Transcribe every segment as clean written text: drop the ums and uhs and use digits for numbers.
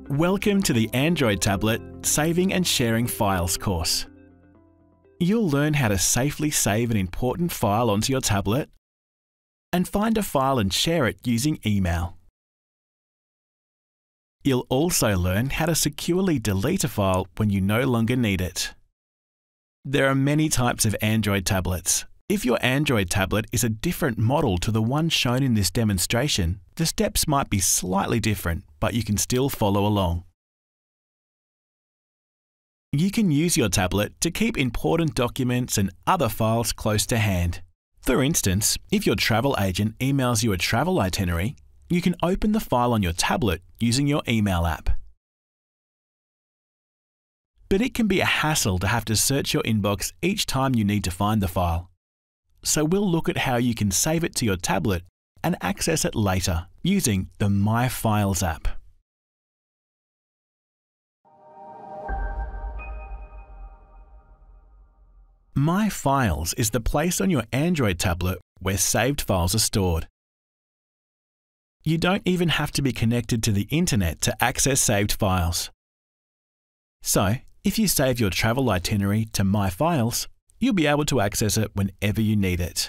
Welcome to the Android tablet Saving and Sharing Files course. You'll learn how to safely save an important file onto your tablet and find a file and share it using email. You'll also learn how to securely delete a file when you no longer need it. There are many types of Android tablets. If your Android tablet is a different model to the one shown in this demonstration, the steps might be slightly different, but you can still follow along. You can use your tablet to keep important documents and other files close to hand. For instance, if your travel agent emails you a travel itinerary, you can open the file on your tablet using your email app. But it can be a hassle to have to search your inbox each time you need to find the file. So we'll look at how you can save it to your tablet and access it later using the My Files app. My Files is the place on your Android tablet where saved files are stored. You don't even have to be connected to the internet to access saved files. So, if you save your travel itinerary to My Files, you'll be able to access it whenever you need it.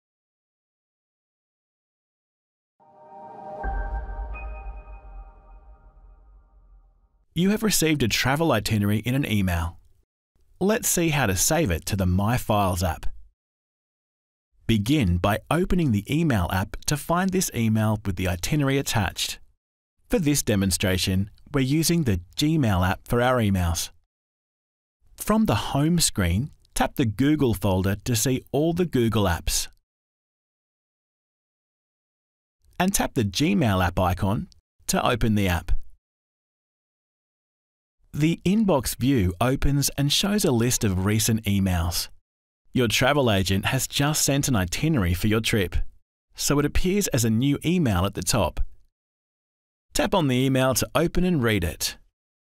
You have received a travel itinerary in an email. Let's see how to save it to the My Files app. Begin by opening the email app to find this email with the itinerary attached. For this demonstration, we're using the Gmail app for our emails. From the home screen, tap the Google folder to see all the Google apps. And tap the Gmail app icon to open the app. The inbox view opens and shows a list of recent emails. Your travel agent has just sent an itinerary for your trip, so it appears as a new email at the top. Tap on the email to open and read it.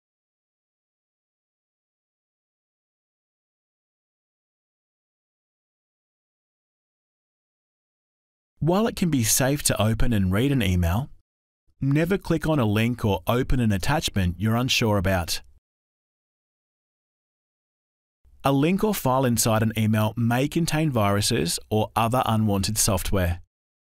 While it can be safe to open and read an email, never click on a link or open an attachment you're unsure about. A link or file inside an email may contain viruses or other unwanted software.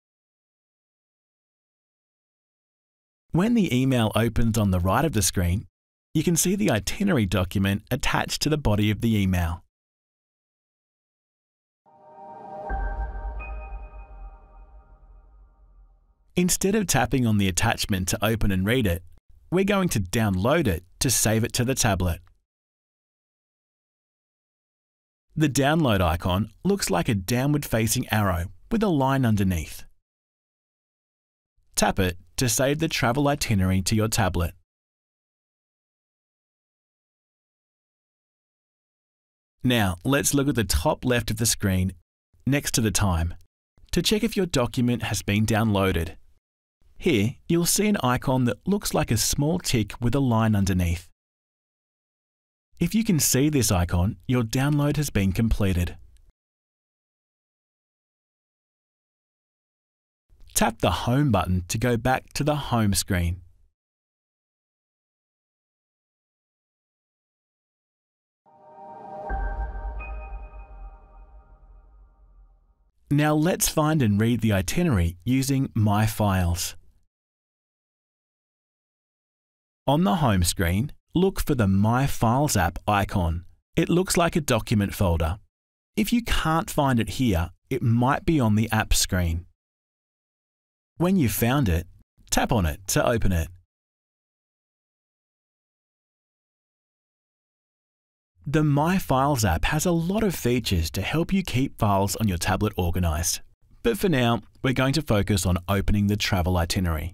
When the email opens on the right of the screen, you can see the itinerary document attached to the body of the email. Instead of tapping on the attachment to open and read it, we're going to download it to save it to the tablet. The download icon looks like a downward-facing arrow with a line underneath. Tap it to save the travel itinerary to your tablet. Now, let's look at the top left of the screen next to the time to check if your document has been downloaded. Here, you'll see an icon that looks like a small tick with a line underneath. If you can see this icon, your download has been completed. Tap the Home button to go back to the home screen. Now let's find and read the itinerary using My Files. On the home screen, look for the My Files app icon. It looks like a document folder. If you can't find it here, it might be on the app screen. When you've found it, tap on it to open it. The My Files app has a lot of features to help you keep files on your tablet organised. But for now, we're going to focus on opening the travel itinerary.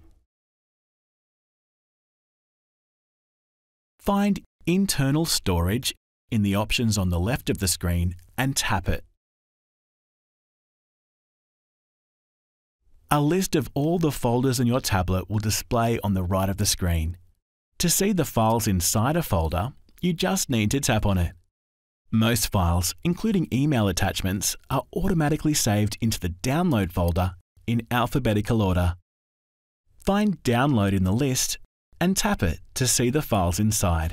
Find Internal Storage in the options on the left of the screen and tap it. A list of all the folders on your tablet will display on the right of the screen. To see the files inside a folder, you just need to tap on it. Most files, including email attachments, are automatically saved into the Download folder in alphabetical order. Find Download in the list and tap it to see the files inside.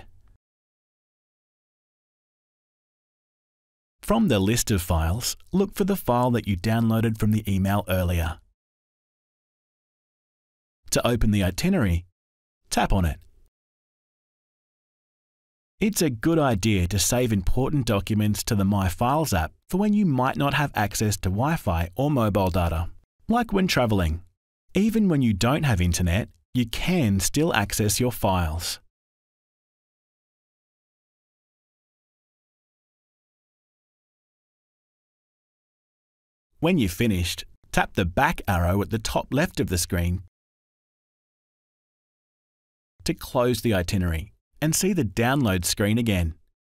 From the list of files, look for the file that you downloaded from the email earlier. To open the itinerary, tap on it. It's a good idea to save important documents to the My Files app for when you might not have access to Wi-Fi or mobile data, like when traveling. Even when you don't have internet, you can still access your files. When you've finished, tap the back arrow at the top left of the screen to close the itinerary and see the download screen again.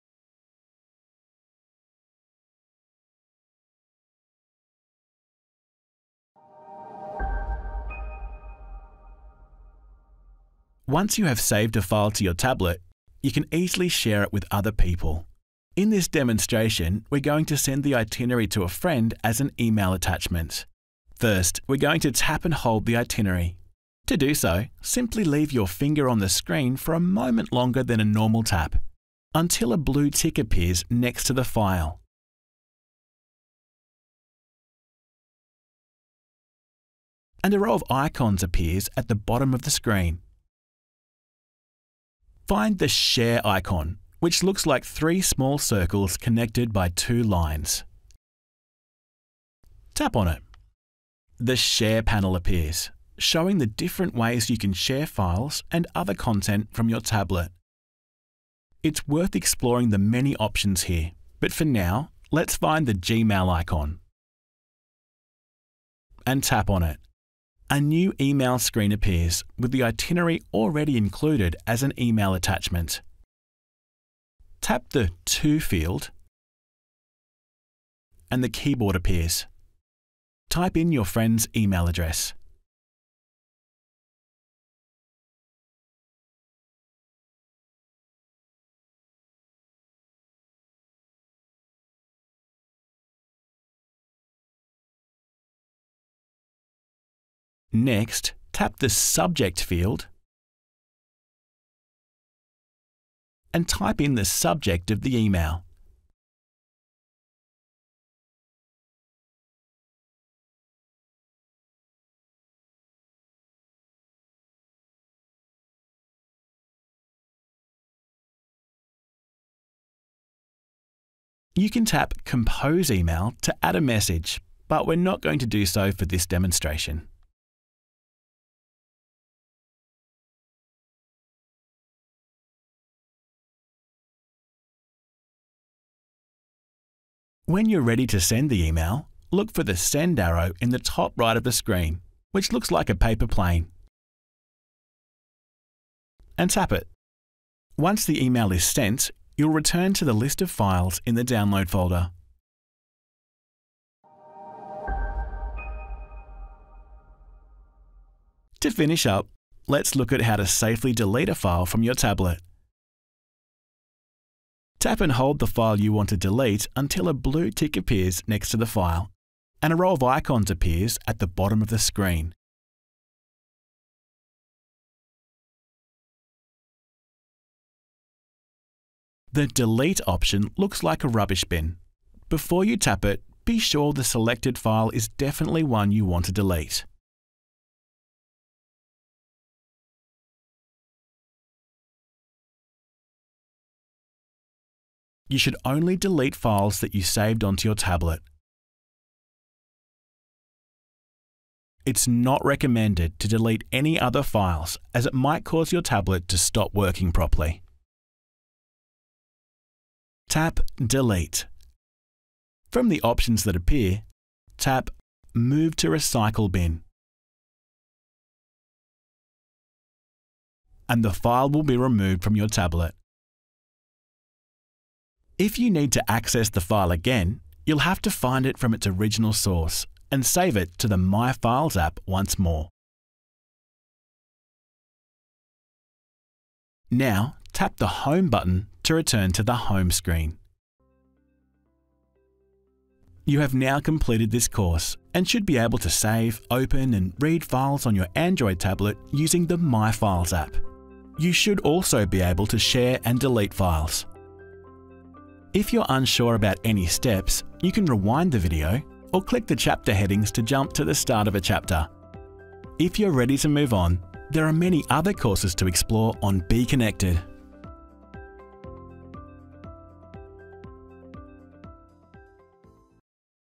Once you have saved a file to your tablet, you can easily share it with other people. In this demonstration, we're going to send the itinerary to a friend as an email attachment. First, we're going to tap and hold the itinerary. To do so, simply leave your finger on the screen for a moment longer than a normal tap, until a blue tick appears next to the file. And a row of icons appears at the bottom of the screen. Find the Share icon, which looks like 3 small circles connected by 2 lines. Tap on it. The Share panel appears, showing the different ways you can share files and other content from your tablet. It's worth exploring the many options here, but for now, let's find the Gmail icon and tap on it. A new email screen appears with the itinerary already included as an email attachment. Tap the To field and the keyboard appears. Type in your friend's email address. Next, tap the Subject field and type in the subject of the email. You can tap Compose Email to add a message, but we're not going to do so for this demonstration. When you're ready to send the email, look for the Send arrow in the top right of the screen, which looks like a paper plane, and tap it. Once the email is sent, you'll return to the list of files in the Download folder. To finish up, let's look at how to safely delete a file from your tablet. Tap and hold the file you want to delete until a blue tick appears next to the file, and a row of icons appears at the bottom of the screen. The Delete option looks like a rubbish bin. Before you tap it, be sure the selected file is definitely one you want to delete. You should only delete files that you saved onto your tablet. It's not recommended to delete any other files, as it might cause your tablet to stop working properly. Tap Delete. From the options that appear, tap Move to Recycle Bin, and the file will be removed from your tablet. If you need to access the file again, you'll have to find it from its original source and save it to the My Files app once more. Now, tap the Home button to return to the home screen. You have now completed this course and should be able to save, open and read files on your Android tablet using the My Files app. You should also be able to share and delete files. If you're unsure about any steps, you can rewind the video or click the chapter headings to jump to the start of a chapter. If you're ready to move on, there are many other courses to explore on Be Connected.